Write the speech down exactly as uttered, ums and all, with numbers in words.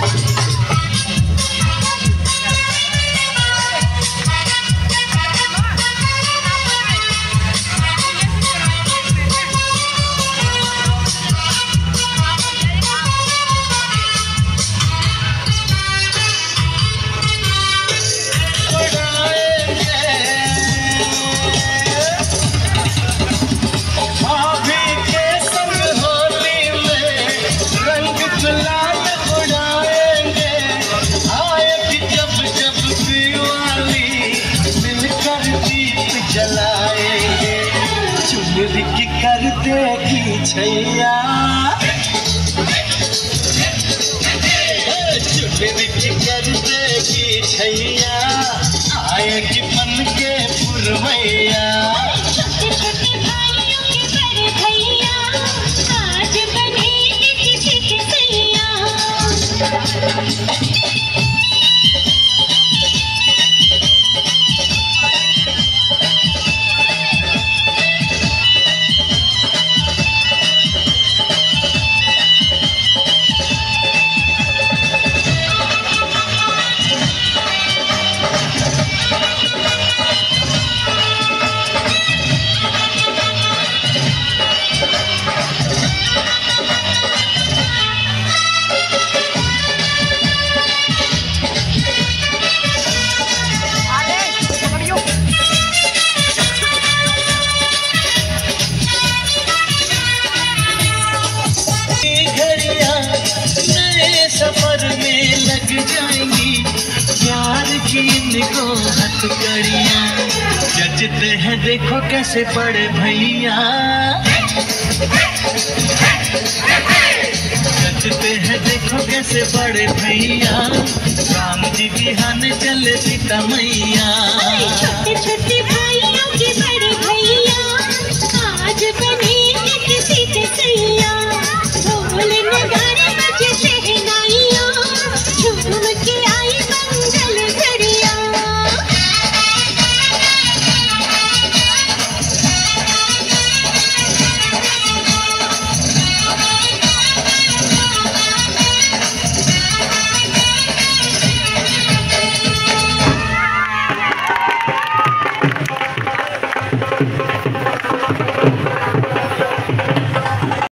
देखी छैया चुनरी कर देखी छैया आए कि बन के पुरवैया छोटे छोटे भाइयों के बड़े भैया आज बने किसी के सैया। सफर में लग जाएंगी प्यार की इनको हथकड़ियाँ जचते हैं देखो कैसे बड़े भैया जचते हैं देखो कैसे बड़े भैया राम जी बिहान चले सीता मैया। छोटे छोटे भाइयों के बड़े